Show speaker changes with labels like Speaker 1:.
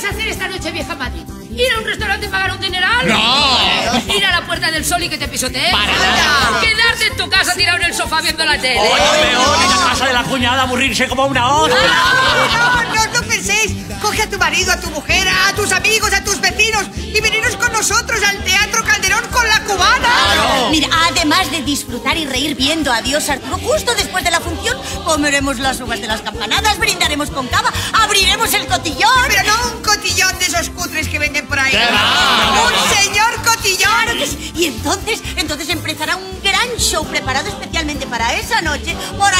Speaker 1: hacer esta noche vieja en Madrid? ¿Ir a un restaurante y pagar un dineral?
Speaker 2: ¡No!
Speaker 1: ¿Ir a la Puerta del Sol y que te pisotee?
Speaker 2: ¡Para nada!
Speaker 1: ¿Quedarte en tu casa tirado en el sofá viendo la tele?
Speaker 2: ¡O lo peor, en la casa de la cuñada aburrirse como una hostia!
Speaker 3: No penséis. Coge a tu marido, a tu mujer, a tus amigos, a tus vecinos y veniros con nosotros al Teatro Calderón con la Cubana.
Speaker 2: ¡Claro!
Speaker 4: Mira, además de disfrutar y reír viendo a Dios Arturo, justo después de la función comeremos las uvas de las campanadas, brindaremos con cava, abriremos el cotillón.
Speaker 3: Pero no un cotillón de esos cutres que venden por ahí.
Speaker 2: ¡Qué va!
Speaker 3: ¡Un señor cotillón!
Speaker 4: Claro que sí. Y entonces empezará un gran show preparado especialmente para esa noche por